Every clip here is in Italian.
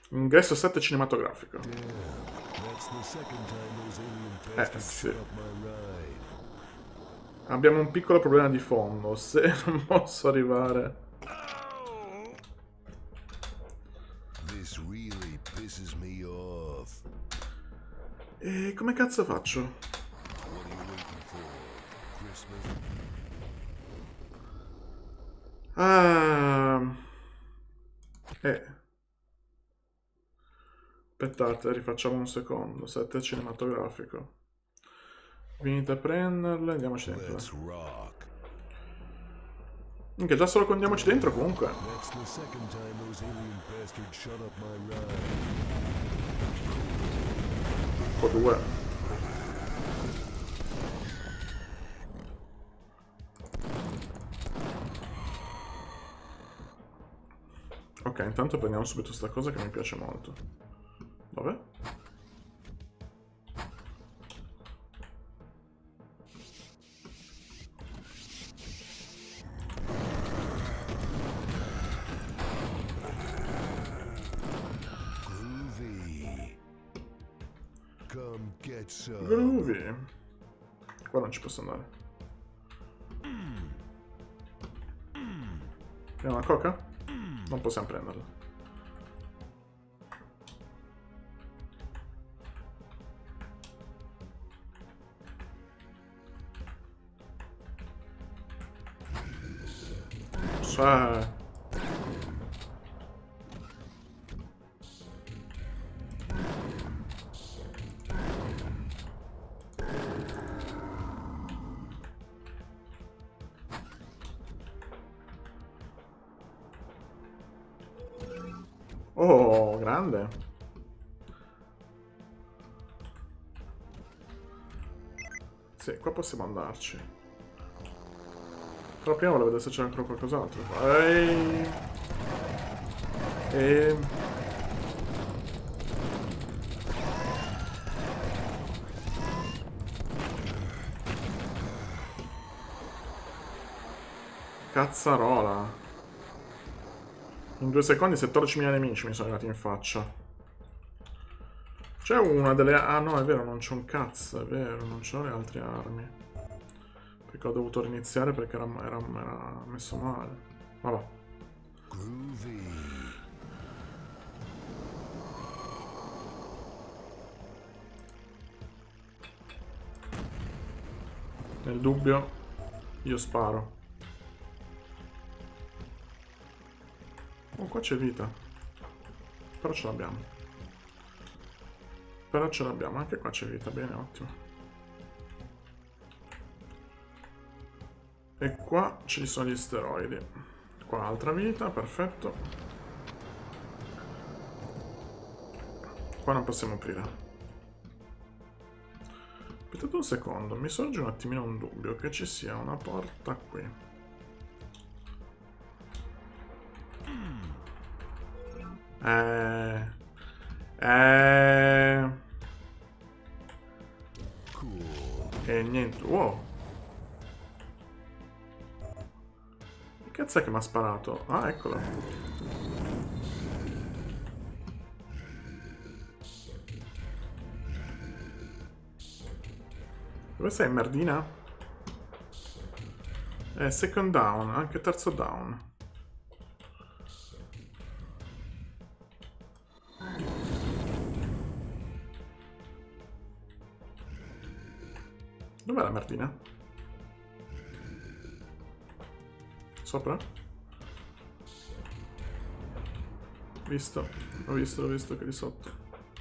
Ingresso 7 cinematografico. Sì. Abbiamo un piccolo problema di fondo. Se non posso arrivare... E come cazzo faccio? Ah... Aspettate, rifacciamo un secondo. 7 cinematografico. Venite a prenderle, andiamoci dentro. Minchia, già solo che andiamoci dentro comunque. Un po' due. Ok, intanto prendiamo subito sta cosa che mi piace molto. Dov'è? Groovy. Qua non ci posso andare. È una coca? Non possiamo prenderla. Cioè... Oh, grande. Sì, qua possiamo andarci. Però prima volevo vedere se c'è ancora qualcos'altro. E... Cazzarola. In 2 secondi 14.000 nemici mi sono arrivati in faccia. C'è una delle... Ah no, è vero, non c'è un cazzo, è vero, non c'ho le altre armi. Perché ho dovuto riniziare perché era messo male. Vabbè. Nel dubbio, io sparo. Oh, qua c'è vita. Però ce l'abbiamo. Però ce l'abbiamo, anche qua c'è vita, bene, ottimo. E qua ci sono gli steroidi. Qua altra vita, perfetto. Qua non possiamo aprire. Aspettate un secondo, mi sorge un attimino un dubbio che ci sia una porta qui. E niente, wow. Che cazzo è che mi ha sparato? Ah, eccolo. Dove sei, merdina? Second down, anche terzo down. Dov'è la merdina? Sopra? Visto, l'ho visto che è di sotto.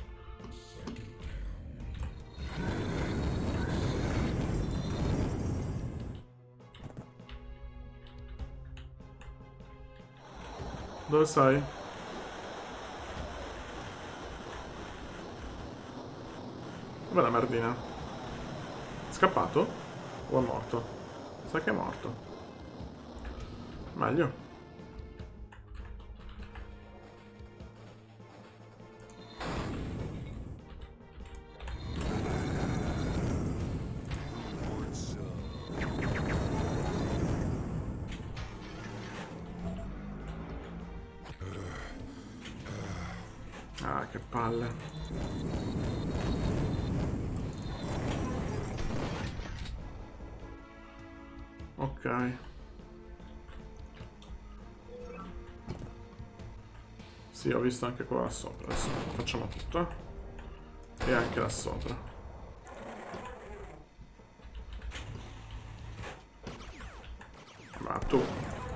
Dove sei? Dov'è la merdina? È scappato? O è morto? Sa che è morto. Meglio. Ah, che palle. Ok. Sì, ho visto anche qua sopra. Adesso facciamo tutto. E anche là sopra. Ma tu.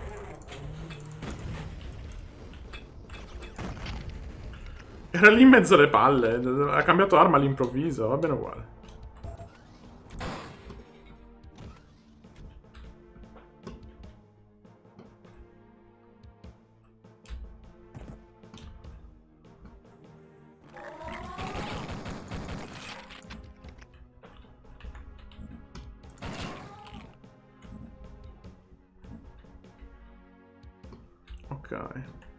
Era lì in mezzo alle palle. Ha cambiato arma all'improvviso. Va bene uguale. Ok.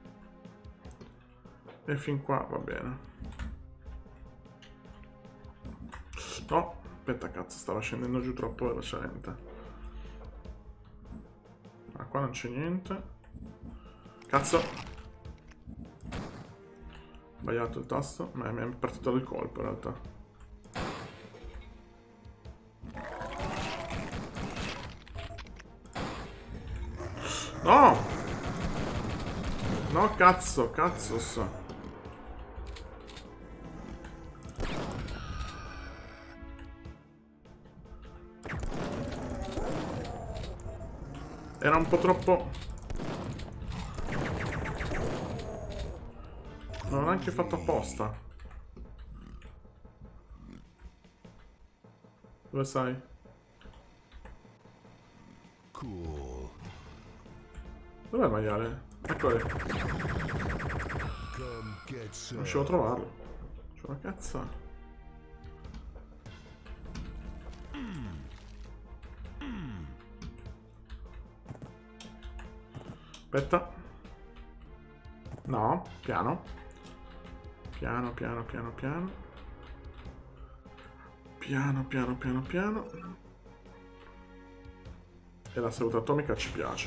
E fin qua va bene. No, aspetta cazzo, stava scendendo giù troppo velocemente. Ah, qua non c'è niente. Cazzo. Sbagliato il tasto. Ma mi è partito il colpo in realtà. No! No, cazzo, cazzo. Era un po' troppo... Non l'ho neanche fatto apposta. Dove sei? Cool. Dov'è il maiale? Eccolo lì. Come get Non some. riuscivo a trovarlo. C'è una cazza. Aspetta. No, piano. Piano. Piano. E la saluta atomica ci piace.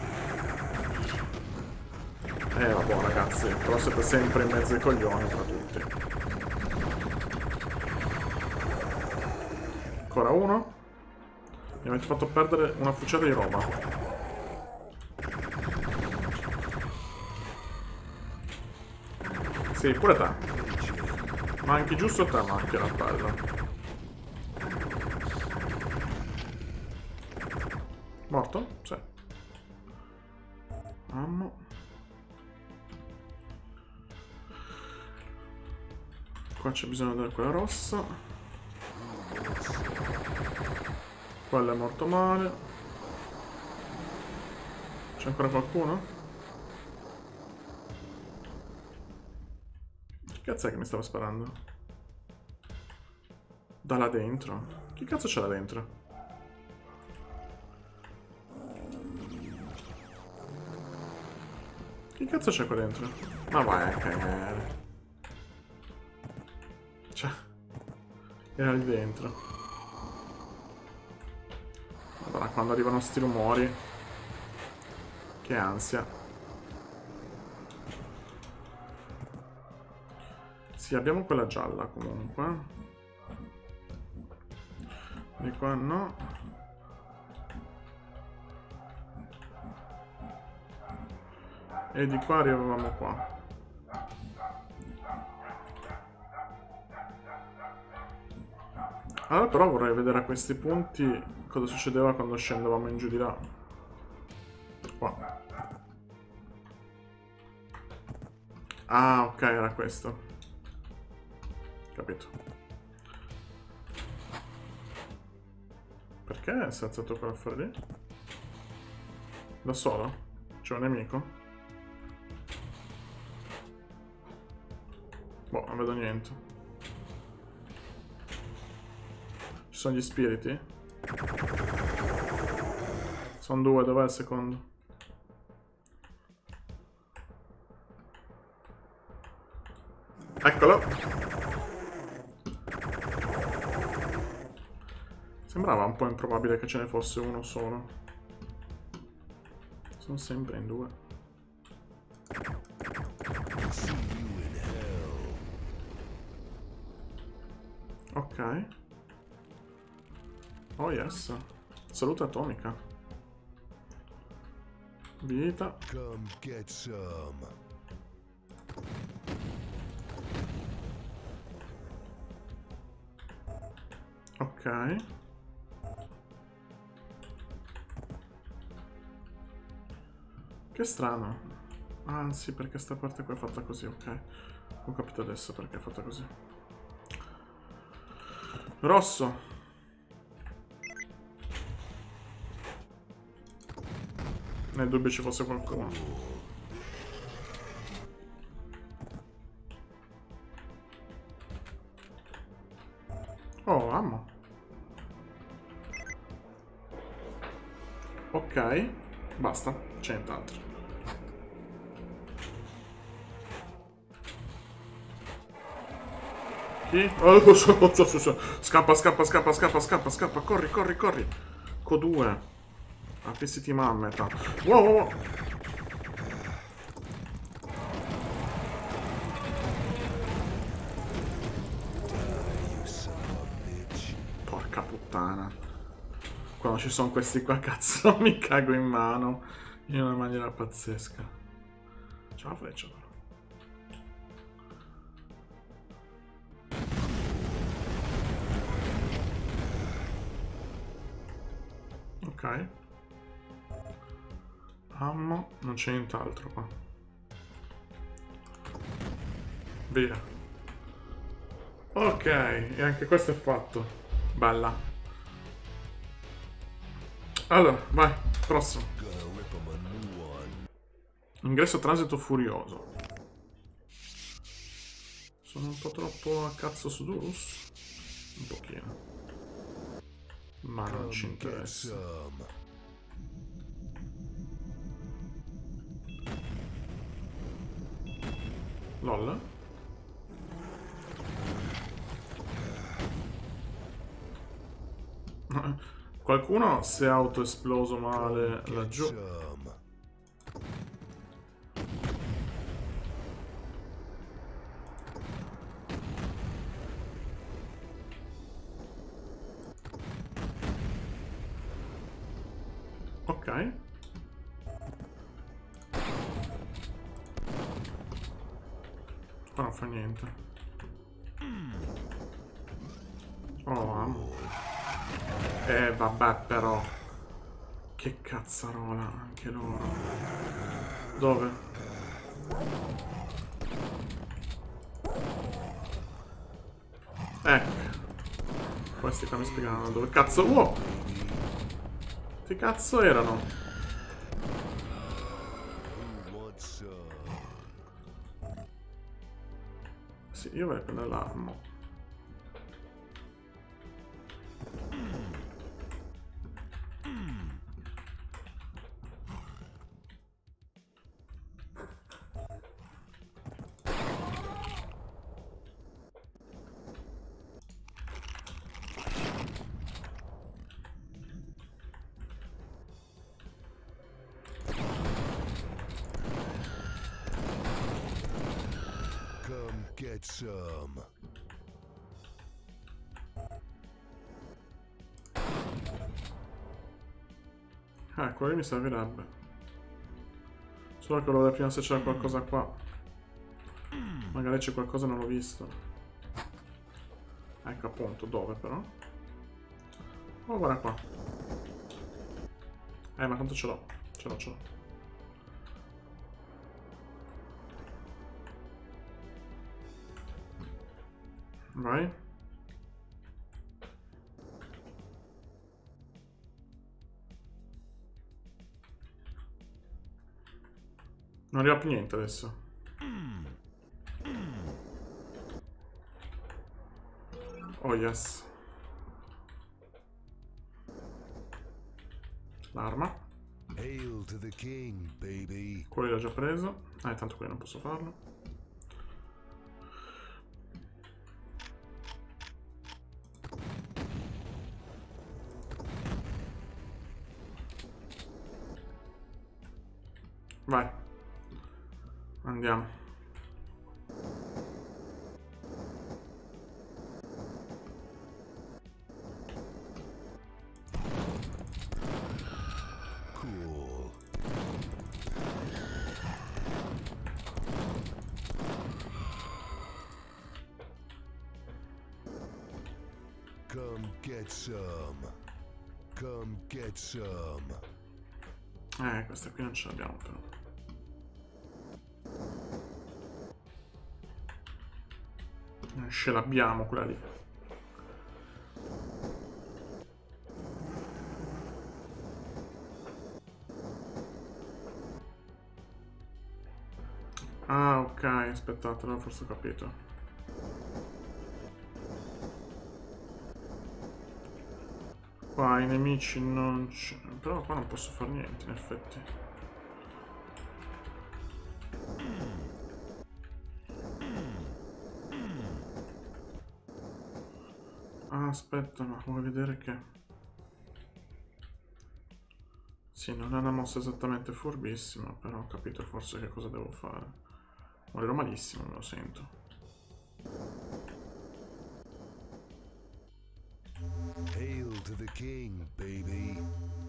Vabbè ragazzi, però siete sempre in mezzo ai coglioni tra tutti. Ancora uno. Mi avete fatto perdere una fucetta di roba. Sì, pure te. Manchi giusto te, macchia la pelle. Morto? Sì. Ammo. Qua c'è bisogno della quella rossa. Quello è morto male. C'è ancora qualcuno? Che cazzo è che mi stava sparando? Da là dentro? Che cazzo c'è là dentro? Che cazzo c'è qua dentro? Ma vai a cagare. Cioè, era lì dentro. Madonna, quando arrivano sti rumori. Che ansia. Sì, abbiamo quella gialla comunque. Di qua no. E di qua arrivavamo qua. Allora però vorrei vedere a questi punti cosa succedeva quando scendevamo in giù di là. Qua. Ah, ok, era questo. Capito. Perché si è alzato quell'affare lì? Da solo? C'è un nemico? Boh, non vedo niente. Ci sono gli spiriti? Sono due, dov'è il secondo? Eccolo! Sembrava un po' improbabile che ce ne fosse uno solo. Sono sempre in due. See you in hell. Ok. Oh yes. Salute atomica. Vita. Come get some. Ok. Che strano. Ah sì, perché sta parte qua è fatta così, ok. Ho capito adesso perché è fatta così. Rosso. Nel dubbio ci fosse qualcuno. Oh, ammo. Ok. Basta, c'è nient'altro. Chi? Oh, scappa, scappa, scappa, scappa, scappa, scappa. Corri, corri, corri. Co2. Apissiti mammeta. Wow, wow, wow. You son of a bitch. Porca puttana. Quando ci sono questi qua, cazzo, mi cago in mano. In una maniera pazzesca. C'è la freccia, però. Ok. Ammo. Non c'è nient'altro qua. Via. Ok. E anche questo è fatto. Bella. Allora, vai. Prossimo. Gonna rip 'em a new one. Ingresso transito furioso. Sono un po' troppo a cazzo su Durus? Un pochino. Ma non ci Come get interessa. some. LOL? Qualcuno si è autoesploso male Get laggiù. some. Ok. Ma non fa niente. Oh, amo. Vabbè, però. Che cazzarola, anche loro. Dove? Ecco. Questi qua mi spiegano dove cazzo. Wow! Che cazzo erano? Who wants some? Sì, io vorrei prendere l'armo. Come get some. Quello lì mi servirebbe. Solo che volevo vedere prima se c'era qualcosa qua. Magari c'è qualcosa e non l'ho visto. Ecco appunto, dove però? Oh, guarda qua. Ma tanto ce l'ho. Ce l'ho, ce l'ho. Vai. Non arriva più niente adesso. Oh yes. L'arma. Hail to the king, baby. Quello l'ho già preso. Tanto qui non posso farlo. Vai. Andiamo. Come get some. Come get some. Questa qui non ce l'abbiamo però. Non ce l'abbiamo quella lì. Ah, ok, aspettate, allora forse ho capito. Qua i nemici non c'è. Però qua non posso fare niente, in effetti. Ah, aspetta, ma vuoi vedere che... Sì, non è una mossa esattamente furbissima, però ho capito forse che cosa devo fare. Morirò malissimo, me lo sento. Hail to the king, baby.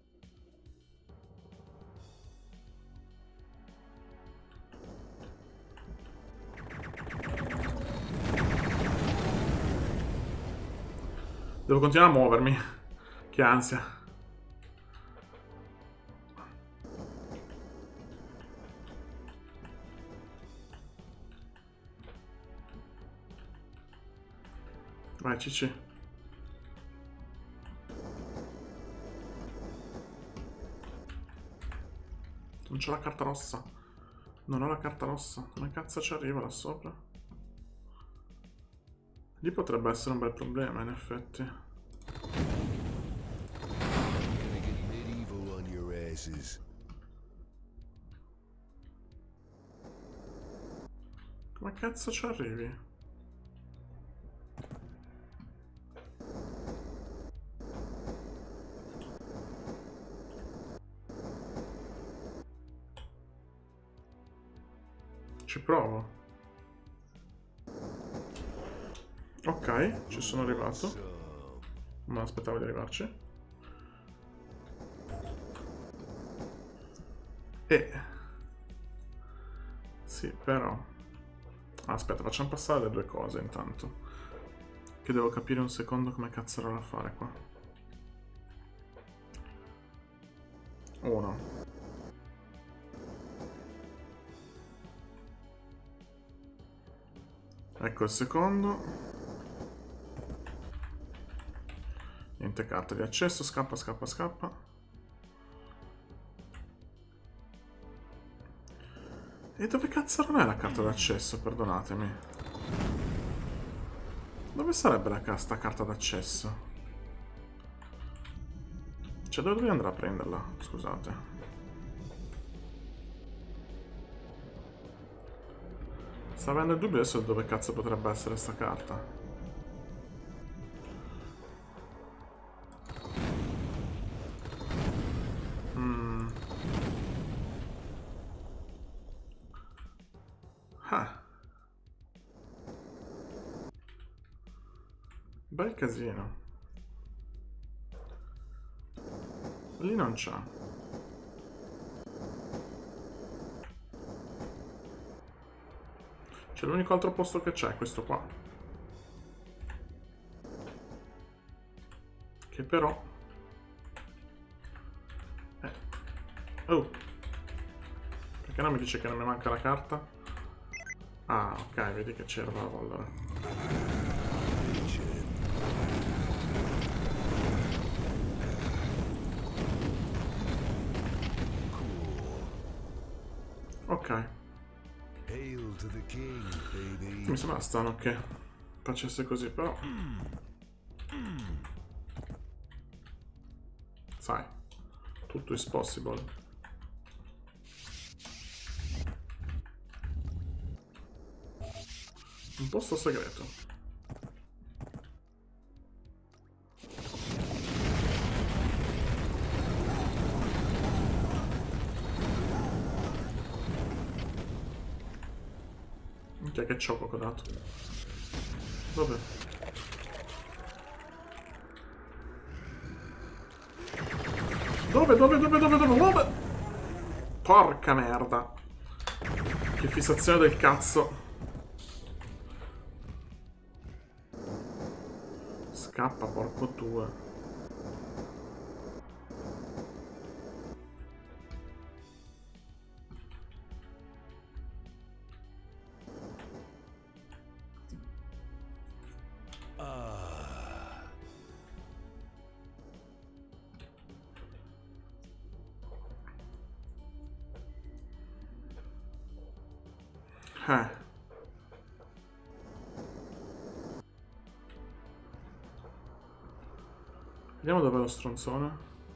Devo continuare a muovermi. Che ansia. Vai, Cici. Non c'ho la carta rossa. Non ho la carta rossa. Come cazzo ci arriva là sopra? Lì potrebbe essere un bel problema, in effetti. Gonna get medieval on your asses. Come cazzo ci arrivi? Ci provo. Ok, ci sono arrivato. Non aspettavo di arrivarci. Sì, però... Aspetta, facciamo passare le due cose intanto. Che devo capire un secondo come cazzo era da fare qua. Uno. Ecco il secondo. Niente carta di accesso, scappa, scappa, scappa. E dove cazzo non è la carta d'accesso, perdonatemi? Dove sarebbe sta carta d'accesso? Cioè, dove devo andare a prenderla? Scusate. Sta avendo il dubbio adesso dove cazzo potrebbe essere sta carta. Ah. Bel casino. Lì non c'è. C'è l'unico altro posto che c'è, questo qua. Che però... Oh! Perché non mi dice che non mi manca la carta? Ah, ok, vedi che c'era allora. Ok. Hail to the king, baby. Mi sembra strano che facesse così, però... Sai, tutto is possible. Un posto segreto. Minchia che ciocco che ho dato. Dove? Dove? Porca merda. Che fissazione del cazzo. Scappa, porco tuo. Vediamo dov'è lo stronzone.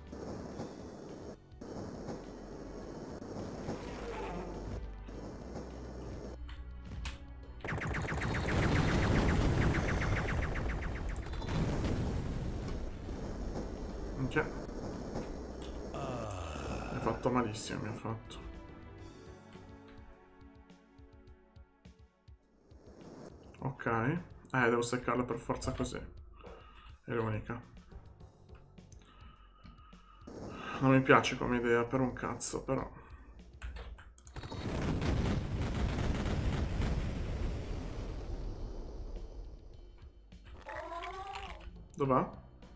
Ok. Mi ha fatto malissimo, mi ha fatto. Ok. Devo seccarlo per forza così. È l'unica. Non mi piace come idea per un cazzo, però. Dov'è?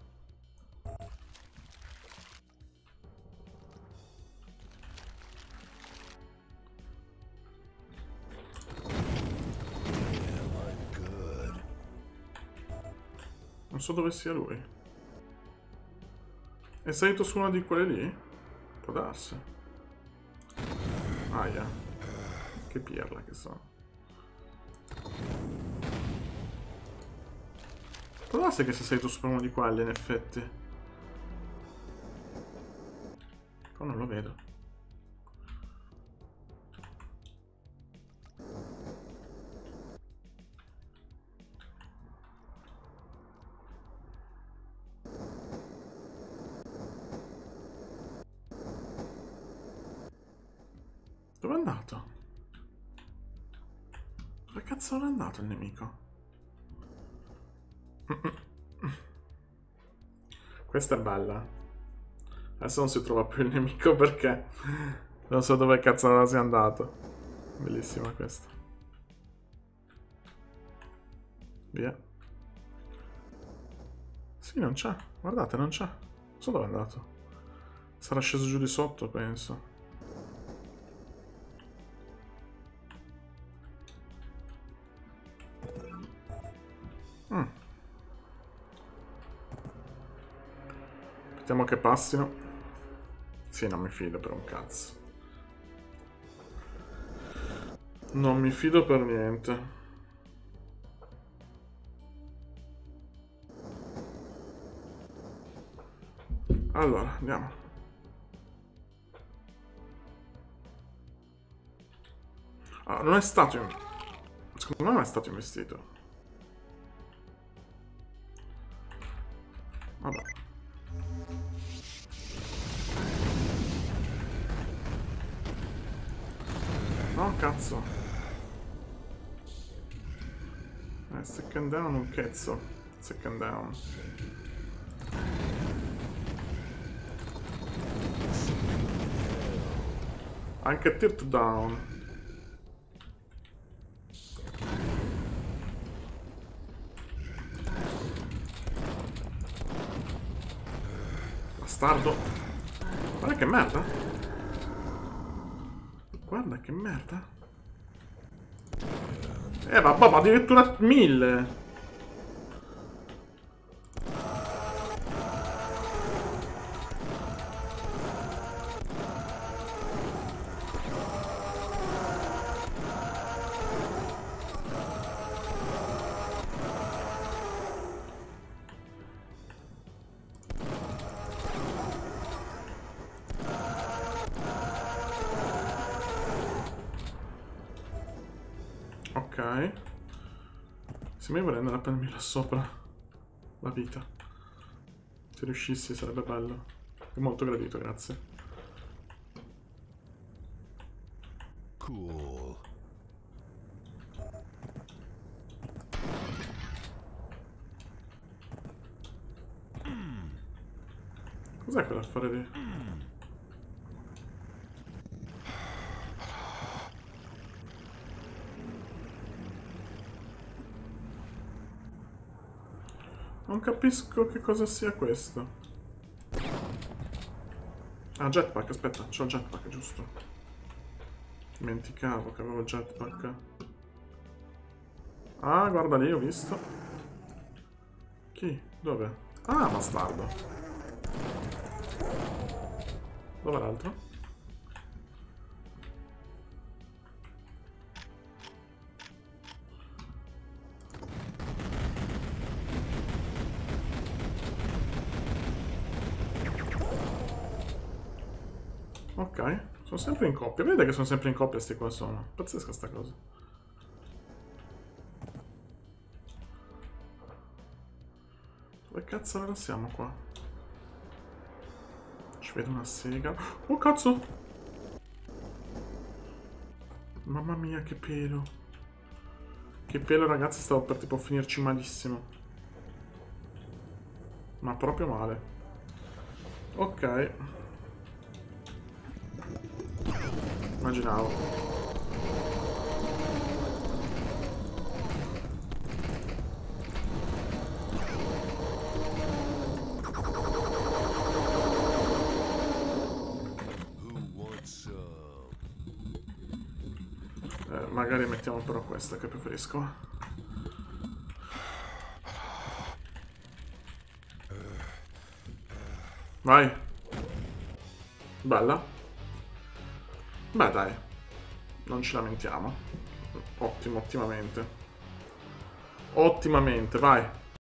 Non so dove sia lui. È salito su una di quelle lì? Può darsi. Aia. Che pirla che sono. Può darsi che sia salito su uno di quelli, in effetti. Però non lo vedo. Dove è andato? Dove cazzo è andato il nemico? Questa è bella. Adesso non si trova più il nemico perché non so dove cazzo sia andato. Bellissima questa. Via. Sì, non c'è. Guardate, non c'è. Non so dove è andato. Sarà sceso giù di sotto, penso. Aspettiamo che passino. Sì, non mi fido per un cazzo. Non mi fido per niente. Allora, andiamo. Ah, non è stato... Secondo me non è stato investito. Vabbè. No, cazzo. Second down un cazzo. Second down. Anche tilt down. Bastardo. Guarda che merda. Guarda che merda. Vabbè, ma addirittura 1000. Ok. Se mi vorrei andare a prendermi là sopra la vita. Se riuscissi sarebbe bello. È molto gradito, grazie. Cool. Cos'è quell'affare lì? Non capisco che cosa sia questo. Ah, jetpack, aspetta, c'ho il jetpack, giusto. Dimenticavo che avevo il jetpack. Ah, guarda lì, ho visto. Chi? Dove? Ah, bastardo. Dove l'altro? Ok, sono sempre in coppia. Vedete che sono sempre in coppia sti qua sono. Pazzesca sta cosa. Dove cazzo ne siamo qua? Ci vedo una sega. Oh cazzo! Mamma mia che pelo. Che pelo ragazzi, stavo per tipo finirci malissimo. Ma proprio male. Ok. Immaginavo. Magari mettiamo però questa che preferisco. Vai. Bella. Beh dai. Non ci lamentiamo. Ottimo, ottimamente. Ottimamente, vai.